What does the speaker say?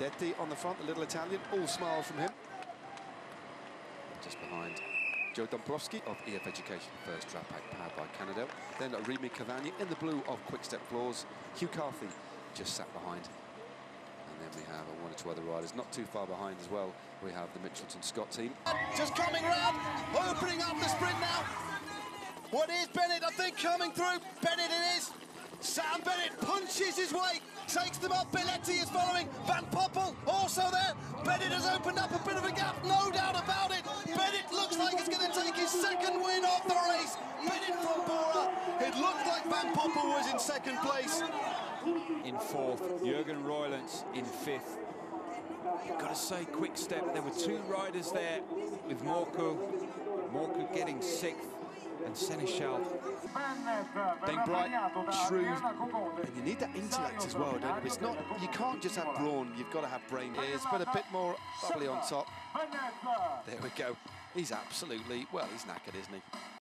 Detti on the front, the little Italian, all smiles from him. Just behind Joe Dombrowski of EF Education, first drop pack powered by Cannondale. Then Remy Cavagna in the blue of Quick-Step Floors. Hugh Carthy just sat behind. And then we have one or two other riders not too far behind as well. We have the Mitchelton Scott team. Just coming round, opening up the sprint now. What is Bennett, I think, coming through? Bennett it is. Sam Bennett punches his way, takes them up. Belletti is following. Van Poppel also there. Bennett has opened up a bit of a gap, no doubt about it. Bennett looks like he's going to take his second win of the race. Bennett from Bora. It looked like Van Poppel was in second place. In fourth, Jürgen Roylance in fifth. Got to say, Quick-Step, there were two riders there with Morku getting sixth, and Seneschal. Being bright, shrewd, and you need that intellect as well, don't you? It's not, you can't just have brawn, you've got to have brain ears, but a bit more bubbly on top. There we go. He's absolutely, well, he's knackered, isn't he?